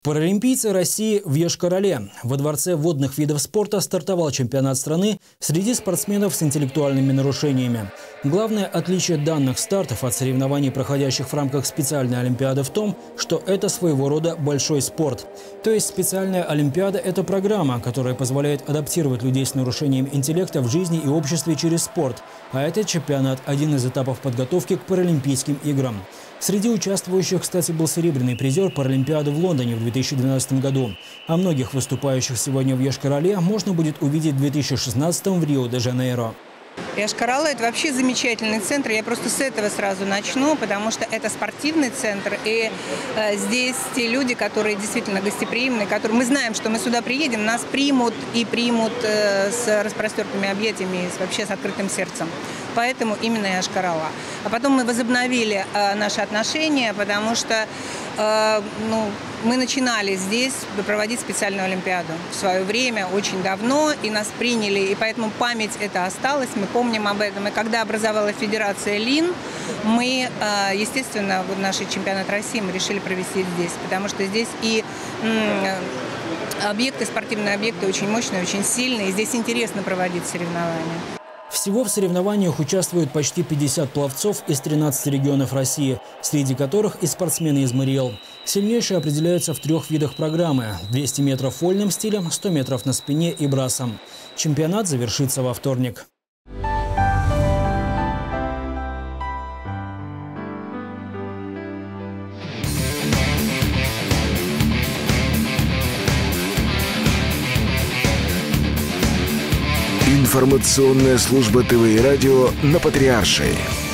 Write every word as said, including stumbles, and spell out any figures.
Паралимпийцы России в Йошкар-Оле. Во Дворце водных видов спорта стартовал чемпионат страны среди спортсменов с интеллектуальными нарушениями. Главное отличие данных стартов от соревнований, проходящих в рамках специальной олимпиады, в том, что это своего рода большой спорт. То есть специальная олимпиада – это программа, которая позволяет адаптировать людей с нарушением интеллекта в жизни и обществе через спорт. А этот чемпионат – один из этапов подготовки к Паралимпийским играм. Среди участвующих, кстати, был серебряный призер Паралимпиады в Лондоне в две тысячи двенадцатом году. А многих выступающих сегодня в Йошкар-Оле можно будет увидеть в две тысячи шестнадцатом в Рио-де-Жанейро. Йошкар-Оле – это вообще замечательный центр. Я просто с этого сразу начну, потому что это спортивный центр. И э, здесь те люди, которые действительно гостеприимные, которые мы знаем, что мы сюда приедем, нас примут и примут э, с распростертыми объятиями, с, вообще с открытым сердцем. Поэтому именно Йошкар-Оле. А потом мы возобновили э, наши отношения, потому что э, ну, мы начинали здесь проводить специальную олимпиаду в свое время, очень давно, и нас приняли, и поэтому память это осталась, мы помним об этом. И когда образовалась федерация ЛИН, мы, э, естественно, вот наш чемпионат России мы решили провести здесь, потому что здесь и э, объекты, спортивные объекты очень мощные, очень сильные, и здесь интересно проводить соревнования. Всего в соревнованиях участвуют почти пятьдесят пловцов из тринадцати регионов России, среди которых и спортсмены из Мариэл. Сильнейшие определяются в трех видах программы – двести метров вольным стилем, сто метров на спине и брасом. Чемпионат завершится во вторник. Информационная служба ТВ и радио на Патриаршей.